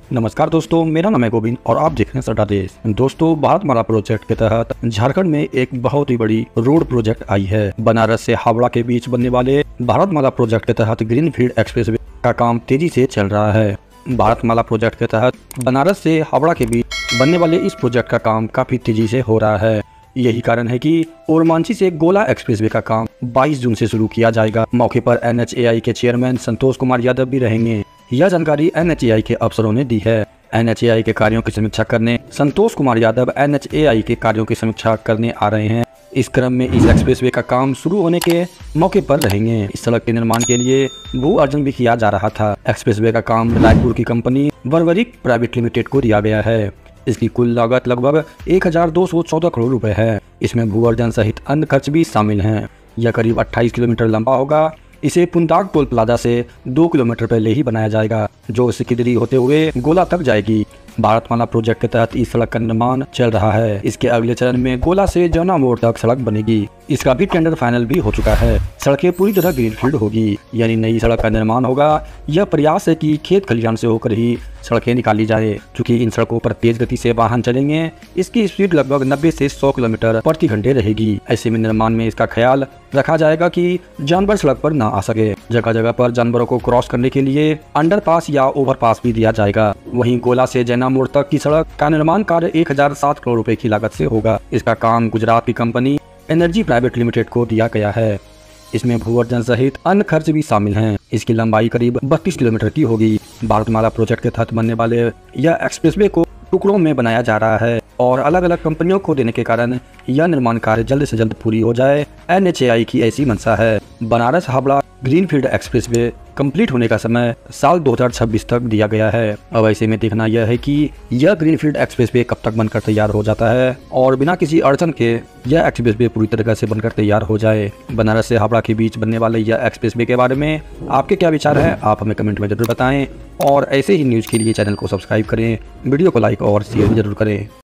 नमस्कार दोस्तों, मेरा नाम है गोविंद और आप देख रहे हैं सटा देश। दोस्तों, भारतमाला प्रोजेक्ट के तहत झारखंड में एक बहुत ही बड़ी रोड प्रोजेक्ट आई है। बनारस से हावड़ा के बीच बनने वाले भारतमाला प्रोजेक्ट के तहत ग्रीनफील्ड एक्सप्रेसवे का काम तेजी से चल रहा है। भारतमाला प्रोजेक्ट के तहत बनारस से हावड़ा के बीच बनने वाले इस प्रोजेक्ट का काम काफी तेजी से हो रहा है। यही कारण है कि ओरमांझी से गोला एक्सप्रेसवे का काम 22 जून से शुरू किया जाएगा। मौके पर NHAI के चेयरमैन संतोष कुमार यादव भी रहेंगे। यह जानकारी NHAI के अफसरों ने दी है। NHAI के कार्यों की समीक्षा करने संतोष कुमार यादव NHAI के कार्यों की समीक्षा करने आ रहे हैं। इस क्रम में इस एक्सप्रेसवे का काम शुरू होने के मौके पर रहेंगे। इस सड़क के निर्माण के लिए भू अर्जन भी किया जा रहा था। एक्सप्रेसवे का काम रायपुर की कंपनी वरवरिक प्राइवेट लिमिटेड को दिया गया है। इसकी कुल लागत लगभग 1214 करोड़ रुपए है। इसमें भू अर्जन सहित अन्य खर्च भी शामिल हैं। यह करीब 28 किलोमीटर लंबा होगा। इसे पुंदाग टोल प्लाजा से 2 किलोमीटर पहले ही बनाया जाएगा, जो सिकिदरी होते हुए गोला तक जाएगी। भारतमाला प्रोजेक्ट के तहत इस सड़क का निर्माण चल रहा है। इसके अगले चरण में गोला से जौना मोड़ तक सड़क बनेगी। इसका भी टेंडर फाइनल भी हो चुका है। सड़कें पूरी तरह ग्रीनफील्ड होगी, यानी नई सड़क का निर्माण होगा। यह प्रयास है कि खेत खलिहान से होकर ही सड़कें निकाली जाए। चूँकि इन सड़कों पर तेज गति से वाहन चलेंगे, इसकी स्पीड लगभग 90 से 100 किलोमीटर प्रति घंटे रहेगी। ऐसे में निर्माण में इसका ख्याल रखा जाएगा कि जानवर सड़क पर न आ सके। जगह जगह पर जानवरों को क्रॉस करने के लिए अंडरपास या ओवरपास भी दिया जाएगा। वहीं गोला से जैना मोड़ तक की सड़क का निर्माण कार्य 1007 करोड़ रुपए की लागत से होगा। इसका काम गुजरात की कंपनी एनर्जी प्राइवेट लिमिटेड को दिया गया है। इसमें भू अर्जन सहित अन्य खर्च भी शामिल हैं। इसकी लंबाई करीब 32 किलोमीटर की होगी। भारतमाला प्रोजेक्ट के तहत बनने वाले यह एक्सप्रेसवे को टुकड़ों में बनाया जा रहा है और अलग अलग कंपनियों को देने के कारण यह निर्माण कार्य जल्द से जल्द पूरी हो जाए। NHAI की ऐसी मंशा है। Banaras Howrah greenfield expressway complete होने का समय साल 2026 तक दिया गया है। अब ऐसे में देखना यह है कि यह ग्रीनफील्ड एक्सप्रेसवे कब तक बनकर तैयार हो जाता है और बिना किसी अड़चन के यह एक्सप्रेसवे पूरी तरह से बनकर तैयार हो जाए। बनारस से हावड़ा के बीच बनने वाले यह एक्सप्रेसवे के बारे में आपके क्या विचार है, आप हमें कमेंट में जरूर बताएं और ऐसे ही न्यूज के लिए चैनल को सब्सक्राइब करें, वीडियो को लाइक और शेयर भी जरूर करें।